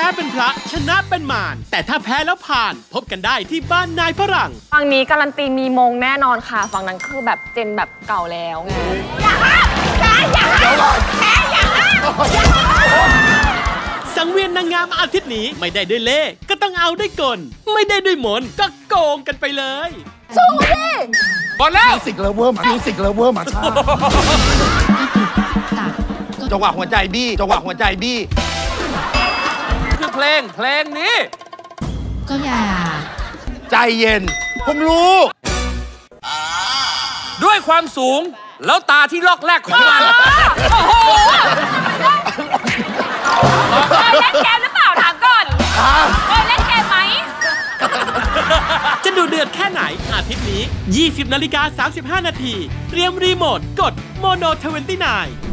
เป็นพระชนะเป็นมารแต่ถ้าแพ้แล้วผ่านพบกันได้ที่บ้านนายฝรั่งฝั่งนี้การันตีมีมงแน่นอนค่ะฝั่งนั้นคือแบบเจนแบบเก่าแล้วไงอย่าแพ้อย่าแพ้อย่าสังเวียนนางงามอาทิตย์นี้ไม่ได้ด้วยเล่ห์ก็ต้องเอาด้วยกลไม่ได้ด้วยมนต์ก็โกงกันไปเลยสู้ดิบอลแล้วมิวสิกเลเวอร์มาชาจังหวะหัวใจบี้คือเพลงนี้ก็อย่าใจเย็นผมรู้ด้วยความสูงแล้วตาที่ลอกแรกของมันโอ้โหเล่นเกมหรือเปล่าถามก่อนเล่นเกมไหมจะดูเดือดแค่ไหนอาทิตย์นี้ 20:35 นาทีเตรียมรีโมทกดโมโน29